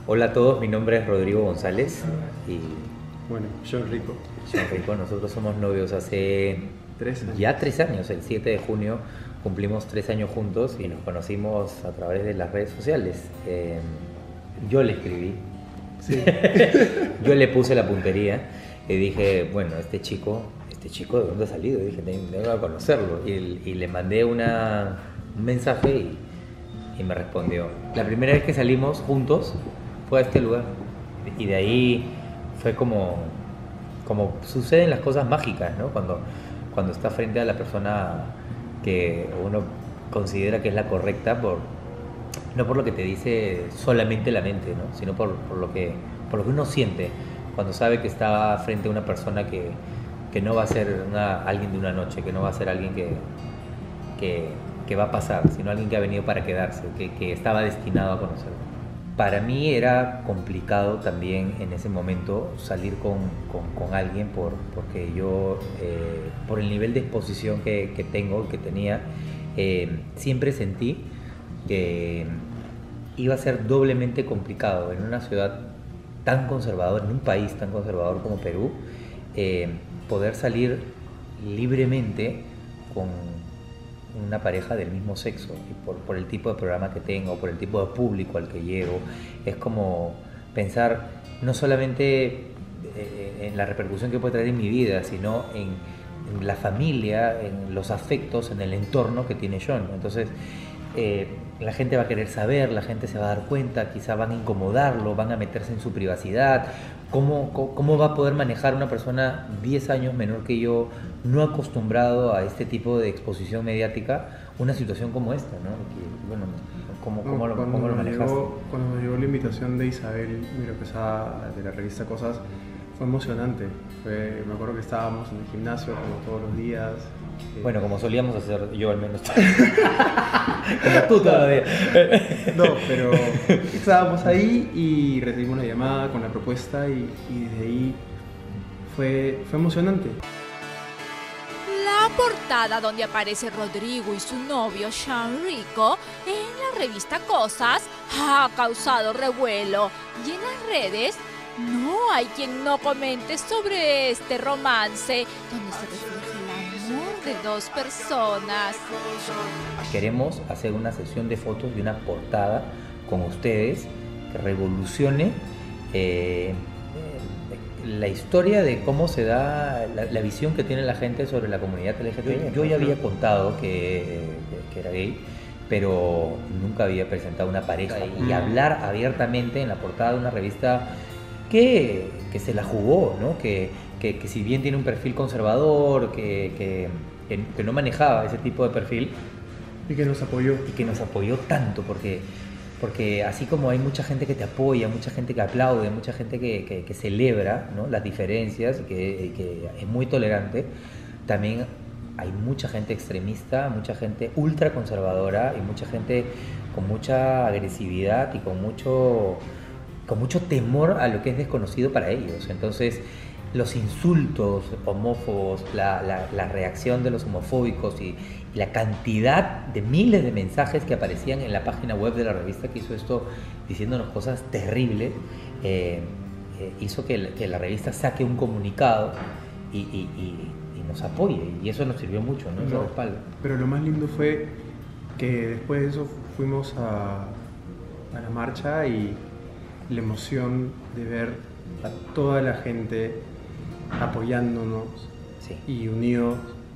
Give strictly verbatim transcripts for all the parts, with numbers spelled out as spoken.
Hola a todos, mi nombre es Rodrigo González y Bueno, yo Rico. Sean Rico, nosotros somos novios hace Tres años. ya tres años, el siete de junio cumplimos tres años juntos y nos conocimos a través de las redes sociales. Eh, yo le escribí, Sí. yo le puse la puntería y dije, bueno, este chico, este chico ¿de dónde ha salido? Y dije, tengo que conocerlo y, y le mandé una, un mensaje y, y me respondió. La primera vez que salimos juntos fue a este lugar y de ahí fue como, como suceden las cosas mágicas, ¿no? Cuando, cuando estás frente a la persona que uno considera que es la correcta, por, no por lo que te dice solamente la mente, ¿no? Sino por, por, lo que, por lo que uno siente cuando sabe que está frente a una persona que, que no va a ser una, alguien de una noche, que no va a ser alguien que, que, que va a pasar, sino alguien que ha venido para quedarse, que, que estaba destinado a conocerlo. Para mí era complicado también en ese momento salir con, con, con alguien por, porque yo, eh, por el nivel de exposición que, que tengo, que tenía, eh, siempre sentí que iba a ser doblemente complicado en una ciudad tan conservadora, en un país tan conservador como Perú, eh, poder salir libremente con una pareja del mismo sexo, y por, por el tipo de programa que tengo, por el tipo de público al que llego, es como pensar no solamente eh, en la repercusión que puede traer en mi vida, sino en, en la familia, en los afectos, en el entorno que tiene John. Entonces, eh, la gente va a querer saber, la gente se va a dar cuenta, quizá van a incomodarlo, van a meterse en su privacidad. ¿Cómo, cómo, cómo va a poder manejar una persona diez años menor que yo, no acostumbrado a este tipo de exposición mediática, una situación como esta, ¿no? Y, bueno, ¿cómo, cómo, No, lo, cómo lo manejaste? Llegó, cuando nos llegó la invitación de Isabel Miro Quesada de la revista Cosas, fue emocionante. Fue, me acuerdo que estábamos en el gimnasio como todos los días. Bueno, como solíamos hacer, yo al menos. Como tú todavía. No, pero estábamos ahí y recibimos una llamada con la propuesta y, y desde ahí fue, fue emocionante. La portada donde aparece Rodrigo y su novio Sean Rico en la revista Cosas ha causado revuelo y en las redes no hay quien no comente sobre este romance donde se refleja el amor de dos personas. Queremos hacer una sesión de fotos de una portada con ustedes que revolucione eh, la historia de cómo se da la, la visión que tiene la gente sobre la comunidad L G B T. Yo ya había contado que, que era gay, pero nunca había presentado una pareja y hablar abiertamente en la portada de una revista que, que se la jugó, ¿no? Que, que, que si bien tiene un perfil conservador, que, que, que, que no manejaba ese tipo de perfil, Y que nos apoyó. y que nos apoyó tanto, porque, porque así como hay mucha gente que te apoya, mucha gente que aplaude, mucha gente que, que, que celebra, ¿no?, las diferencias, que, que es muy tolerante, también hay mucha gente extremista, mucha gente ultra conservadora y mucha gente con mucha agresividad y con mucho, con mucho temor a lo que es desconocido para ellos. Entonces, los insultos homófobos, la, la, la reacción de los homofóbicos y, y la cantidad de miles de mensajes que aparecían en la página web de la revista que hizo esto, diciéndonos cosas terribles, eh, eh, hizo que la, que la revista saque un comunicado y, y, y, y nos apoye, y eso nos sirvió mucho, ¿no? Ese No, respaldo. pero lo más lindo fue que después de eso fuimos a, a la marcha y la emoción de ver a toda la gente apoyándonos Sí. y unidos,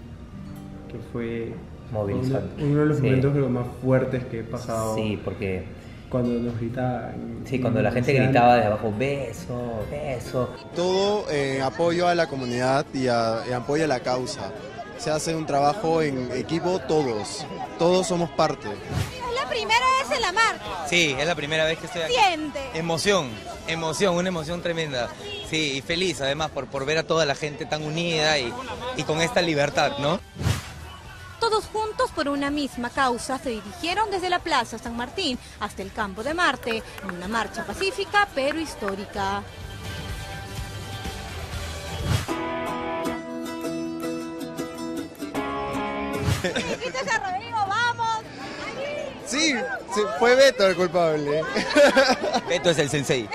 que fue Movilizante. uno, uno de los Sí. momentos creo, más fuertes que he pasado. Sí, porque Cuando nos gritaban. sí, cuando la gente decían, gritaba de abajo, beso, beso. Todo en apoyo a la comunidad y, a, y apoyo a la causa. Se hace un trabajo en equipo todos, todos somos parte. Es la primera vez en la marcha. Sí, es la primera vez que estoy aquí. Siente. Emoción, emoción, una emoción tremenda. Sí, y feliz además por, por ver a toda la gente tan unida y, y con esta libertad, ¿no? Todos juntos por una misma causa se dirigieron desde la Plaza San Martín hasta el Campo de Marte, en una marcha pacífica pero histórica. Rodrigo, vamos. Allí. Sí, sí, fue Beto el culpable. Beto es el sensei.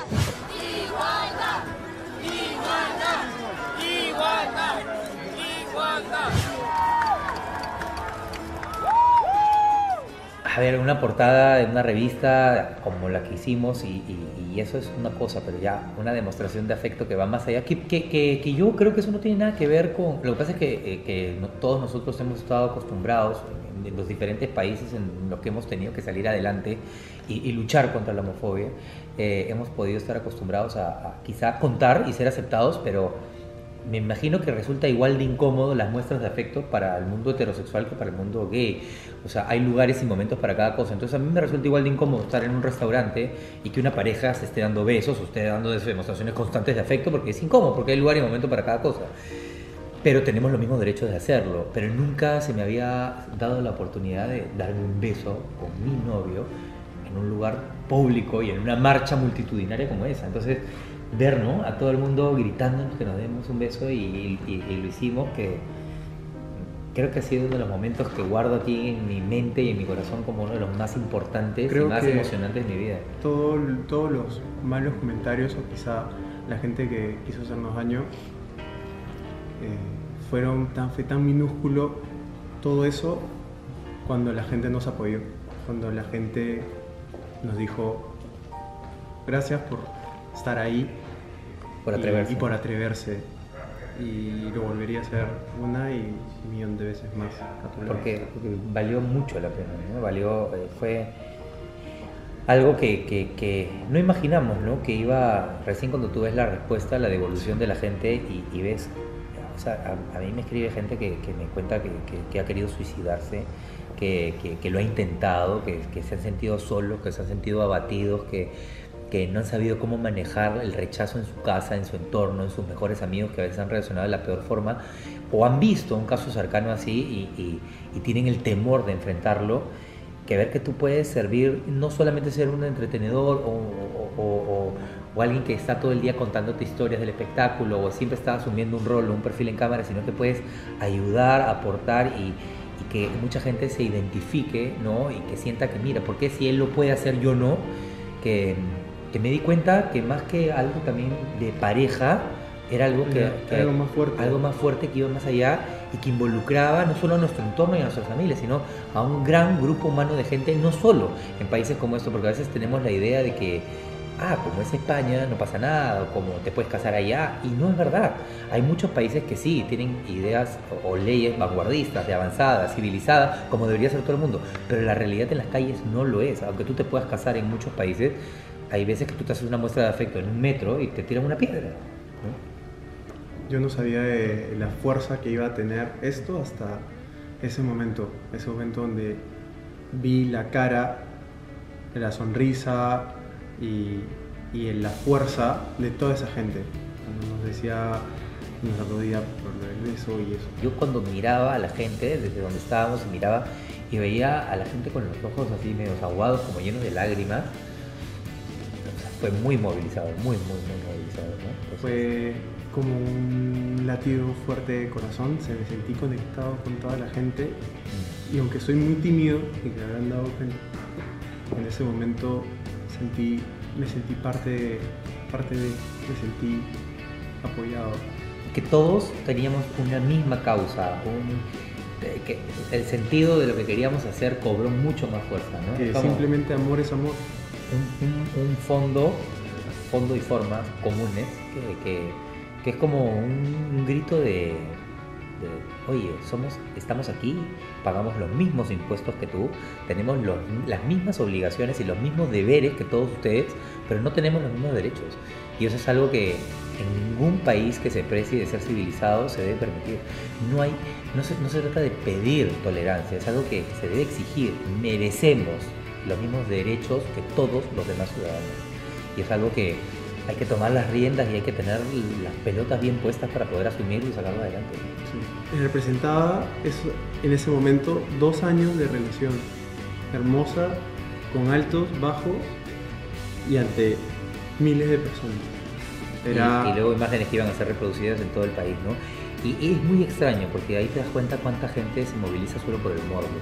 A ver, una portada de una revista como la que hicimos y, y, y eso es una cosa, pero ya una demostración de afecto que va más allá, que, que, que, que yo creo que eso no tiene nada que ver con... Lo que pasa es que, eh, que no, todos nosotros hemos estado acostumbrados en, en los diferentes países en los que hemos tenido que salir adelante y, y luchar contra la homofobia, eh, hemos podido estar acostumbrados a, a quizá contar y ser aceptados, pero... Me imagino que resulta igual de incómodo las muestras de afecto para el mundo heterosexual que para el mundo gay. O sea, hay lugares y momentos para cada cosa. Entonces a mí me resulta igual de incómodo estar en un restaurante y que una pareja se esté dando besos o esté dando demostraciones constantes de afecto, porque es incómodo, porque hay lugar y momento para cada cosa. Pero tenemos los mismos derechos de hacerlo. Pero nunca se me había dado la oportunidad de darme un beso con mi novio en un lugar público y en una marcha multitudinaria como esa. Entonces... ver, ¿no?, a todo el mundo gritándonos que nos demos un beso y, y, y lo hicimos, que creo que ha sido uno de los momentos que guardo aquí en mi mente y en mi corazón como uno de los más importantes creo y más que emocionantes de mi vida. Todo, todos los malos comentarios o quizá la gente que quiso hacernos daño eh, fueron tan, fue tan minúsculo todo eso cuando la gente nos apoyó, cuando la gente nos dijo gracias por estar ahí, por atreverse. Y, y por atreverse. Y lo volvería a hacer una y un millón de veces más a tu lado. Porque, porque valió mucho la pena, ¿no? Valió, eh, fue algo que, que, que no imaginamos, ¿no? Que iba, recién cuando tú ves la respuesta, la devolución de la gente y, y ves, o sea, a, a mí me escribe gente que, que me cuenta que, que, que ha querido suicidarse, que, que, que lo ha intentado, que, que se han sentido solos, que se han sentido abatidos, que que no han sabido cómo manejar el rechazo en su casa, en su entorno, en sus mejores amigos que a veces han reaccionado de la peor forma o han visto un caso cercano así y, y, y tienen el temor de enfrentarlo, que ver que tú puedes servir, no solamente ser un entretenedor o, o, o, o, o alguien que está todo el día contándote historias del espectáculo o siempre está asumiendo un rol o un perfil en cámara, sino que puedes ayudar, aportar y, y que mucha gente se identifique, ¿no? Y que sienta que mira, ¿por qué si él lo puede hacer yo no? Que... que me di cuenta que más que algo también de pareja, era algo que, que algo más fuerte. algo más fuerte que iba más allá y que involucraba no solo a nuestro entorno y a nuestras familias, sino a un gran grupo humano de gente, no solo en países como estos, porque a veces tenemos la idea de que, ah, como es España, no pasa nada, o como te puedes casar allá, y no es verdad. Hay muchos países que sí, tienen ideas o, o leyes vanguardistas, de avanzadas, civilizadas, como debería ser todo el mundo, pero la realidad en las calles no lo es. Aunque tú te puedas casar en muchos países, hay veces que tú te haces una muestra de afecto en un metro y te tiran una piedra, ¿no? Yo no sabía de la fuerza que iba a tener esto hasta ese momento, ese momento donde vi la cara, la sonrisa y, y la fuerza de toda esa gente. Cuando nos decía, nos aplaudía por el beso y eso. Yo cuando miraba a la gente, desde donde estábamos, miraba y veía a la gente con los ojos así medio aguados, como llenos de lágrimas, fue muy movilizado, muy, muy, muy movilizado, ¿no? Entonces, fue como un latido fuerte de corazón, se me sentí conectado con toda la gente y aunque soy muy tímido y que me habrán dado cuenta, en ese momento sentí, me sentí parte, parte de, me sentí apoyado. Que todos teníamos una misma causa, un, que el sentido de lo que queríamos hacer cobró mucho más fuerza, ¿no? Que Como simplemente amor es amor. Un, un, un fondo, fondo y formas comunes que, que, que es como un, un grito de, de, oye, somos, estamos aquí, pagamos los mismos impuestos que tú, tenemos los, las mismas obligaciones y los mismos deberes que todos ustedes, pero no tenemos los mismos derechos. Y eso es algo que en ningún país que se precie de ser civilizado se debe permitir. No hay, no se, no se trata de pedir tolerancia, es algo que se debe exigir. Merecemos los mismos derechos que todos los demás ciudadanos. Y es algo que hay que tomar las riendas y hay que tener las pelotas bien puestas para poder asumirlo y sacarlo adelante. Sí. Representaba eso, en ese momento dos años de relación hermosa, con altos, bajos y ante miles de personas. Era... Y, y luego imágenes que iban a ser reproducidas en todo el país, ¿no? Y, y es muy extraño porque ahí te das cuenta cuánta gente se moviliza solo por el morbo.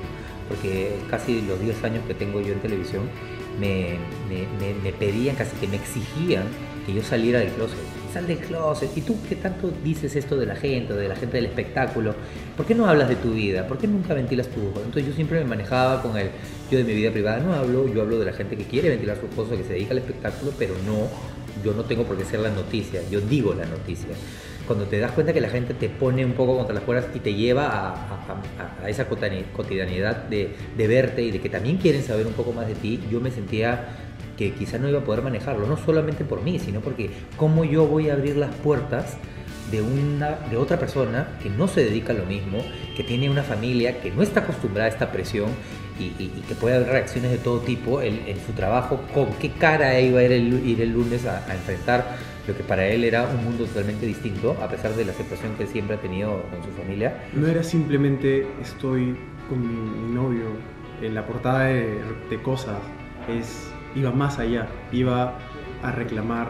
porque casi los diez años que tengo yo en televisión, me, me, me, me pedían, casi que me exigían que yo saliera del closet. Sal del closet. ¿Y tú qué tanto dices esto de la gente, de la gente del espectáculo? ¿Por qué no hablas de tu vida? ¿Por qué nunca ventilas tu voz? Entonces yo siempre me manejaba con el, yo de mi vida privada no hablo, yo hablo de la gente que quiere ventilar sus cosas, que se dedica al espectáculo, pero no, yo no tengo por qué ser la noticia, yo digo la noticia. Cuando te das cuenta que la gente te pone un poco contra las cuerdas y te lleva a, a, a esa cotidianidad de, de verte y de que también quieren saber un poco más de ti, yo me sentía que quizás no iba a poder manejarlo, no solamente por mí, sino porque cómo yo voy a abrir las puertas de, una, de otra persona que no se dedica a lo mismo, que tiene una familia que no está acostumbrada a esta presión y, y, y que puede haber reacciones de todo tipo en, en su trabajo, con qué cara iba a ir el, ir el lunes a, a enfrentar lo que para él era un mundo totalmente distinto, a pesar de la aceptación que él siempre ha tenido con su familia. No era simplemente estoy con mi, mi novio en la portada de, de cosas, es, iba más allá, iba a reclamar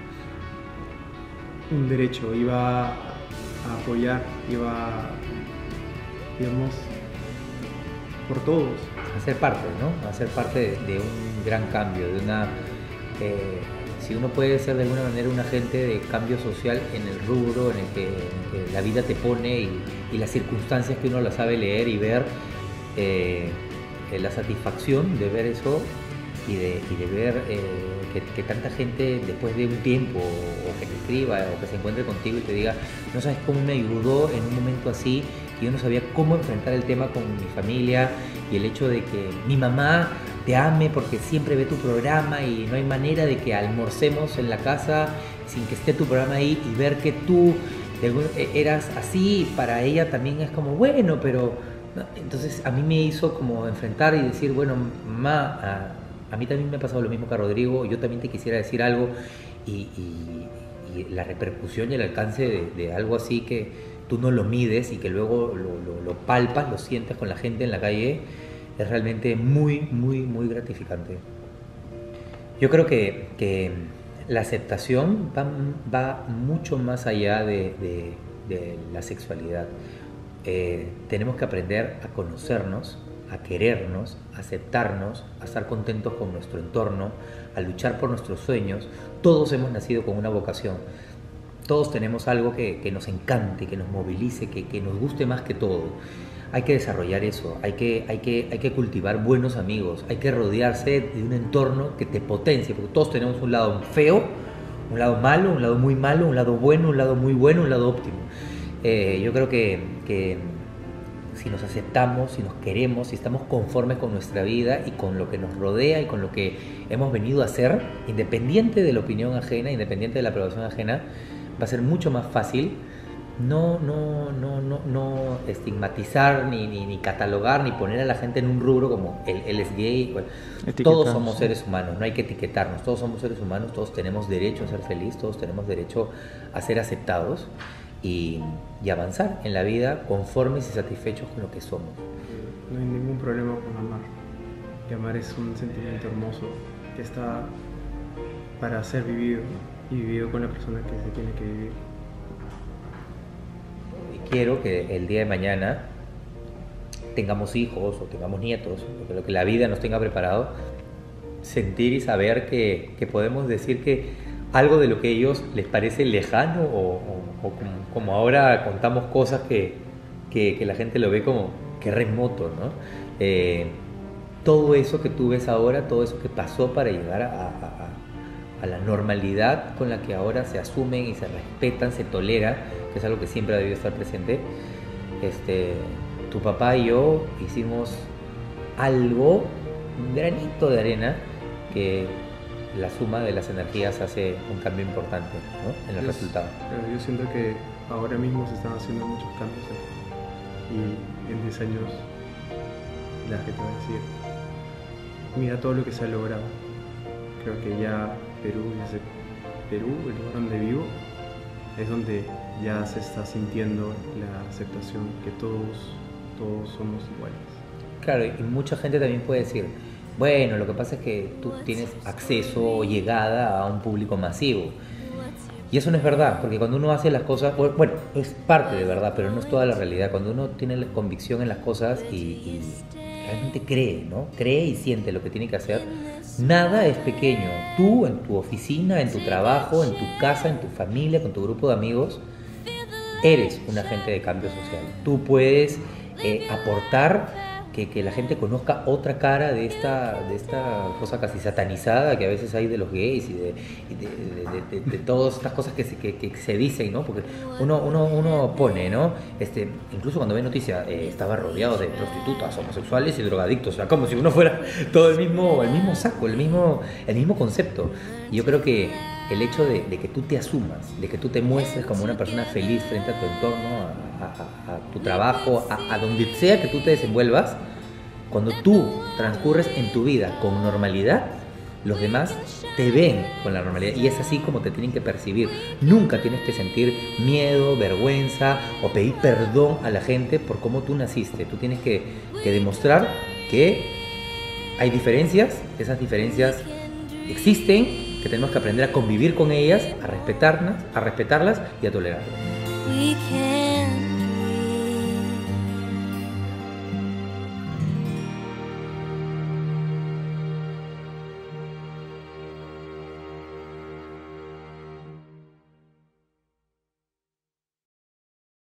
un derecho, iba a apoyar, iba, digamos, por todos. A ser parte, ¿no? A ser parte de, de un gran cambio, de una... Eh, si uno puede ser de alguna manera un agente de cambio social en el rubro en el que, en que la vida te pone y, y las circunstancias que uno la sabe leer y ver, eh, eh, la satisfacción de ver eso y de, y de ver eh, que, que tanta gente después de un tiempo o, o que te escriba o que se encuentre contigo y te diga, no sabes cómo me ayudó en un momento así, que yo no sabía cómo enfrentar el tema con mi familia, y el hecho de que mi mamá te ame porque siempre ve tu programa y no hay manera de que almorcemos en la casa sin que esté tu programa ahí, y ver que tú eras así, para ella también es como, bueno, pero... ¿no? Entonces a mí me hizo como enfrentar y decir, bueno, mamá, a, a mí también me ha pasado lo mismo que a Rodrigo, yo también te quisiera decir algo, y, y, y la repercusión y el alcance de, de algo así que tú no lo mides y que luego lo, lo, lo palpas, lo sientes con la gente en la calle, es realmente muy, muy, muy gratificante. Yo creo que, que la aceptación va, va mucho más allá de, de, de la sexualidad. Eh, tenemos que aprender a conocernos, a querernos, a aceptarnos, a estar contentos con nuestro entorno, a luchar por nuestros sueños. Todos hemos nacido con una vocación. Todos tenemos algo que, que nos encante, que nos movilice, que, que nos guste más que todo. Hay que desarrollar eso, hay que, hay, que, hay que cultivar buenos amigos, hay que rodearse de un entorno que te potencie, porque todos tenemos un lado feo, un lado malo, un lado muy malo, un lado bueno, un lado muy bueno, un lado óptimo. Eh, yo creo que, que si nos aceptamos, si nos queremos, si estamos conformes con nuestra vida y con lo que nos rodea y con lo que hemos venido a hacer, independiente de la opinión ajena, independiente de la aprobación ajena, va a ser mucho más fácil no, no, no, no, no estigmatizar, ni, ni, ni catalogar, ni poner a la gente en un rubro como él, él es gay. Bueno, todos somos seres humanos, no hay que etiquetarnos, todos somos seres humanos, todos tenemos derecho a ser felices, todos tenemos derecho a ser aceptados y, y avanzar en la vida conformes y satisfechos con lo que somos. No hay ningún problema con amar. Y amar es un sentimiento hermoso que está para ser vivido y vivido con la persona que se tiene que vivir. Quiero que el día de mañana tengamos hijos o tengamos nietos, o lo que la vida nos tenga preparado, sentir y saber que, que podemos decir que algo de lo que a ellos les parece lejano o, o, o como, como ahora contamos cosas que, que, que la gente lo ve como que remoto, ¿no? Eh, todo eso que tú ves ahora, todo eso que pasó para llegar a, a, a, a la normalidad con la que ahora se asumen y se respetan, se tolera, que es algo que siempre ha debido estar presente. Este, tu papá y yo hicimos algo, un granito de arena, que la suma de las energías hace un cambio importante, ¿no? En el yo, resultado. Yo siento que ahora mismo se están haciendo muchos cambios, ¿eh? Y en diez años la gente va a decir, mira todo lo que se ha logrado. Creo que ya Perú, desde Perú, el lugar donde vivo, es donde ya se está sintiendo la aceptación que todos, todos somos iguales. Claro, y mucha gente también puede decir, bueno, lo que pasa es que tú tienes acceso o llegada a un público masivo. Y eso no es verdad, porque cuando uno hace las cosas, bueno, es parte de verdad, pero no es toda la realidad. Cuando uno tiene la convicción en las cosas y, y, realmente cree, ¿no? Cree y siente lo que tiene que hacer. Nada es pequeño. Tú en tu oficina, en tu trabajo, en tu casa, en tu familia, con tu grupo de amigos, eres un agente de cambio social. Tú puedes eh, aportar que, que la gente conozca otra cara de esta, de esta cosa casi satanizada que a veces hay de los gays y de, y de, de, de, de, de todas estas cosas que se, que, que se dicen, ¿no? Porque uno, uno, uno pone, ¿no? Este, incluso cuando ve noticia, eh, estaba rodeado de prostitutas, homosexuales y drogadictos, o sea, como si uno fuera todo el mismo, el mismo saco, el mismo, el mismo concepto. Y yo creo que el hecho de, de que tú te asumas, de que tú te muestres como una persona feliz frente a tu entorno, a, a, a tu trabajo, a, a donde sea que tú te desenvuelvas, cuando tú transcurres en tu vida con normalidad, los demás te ven con la normalidad y es así como te tienen que percibir. Nunca tienes que sentir miedo, vergüenza o pedir perdón a la gente por cómo tú naciste. Tú tienes que, que demostrar que hay diferencias, esas diferencias existen, que tenemos que aprender a convivir con ellas, a respetarlas, a respetarlas y a tolerarlas.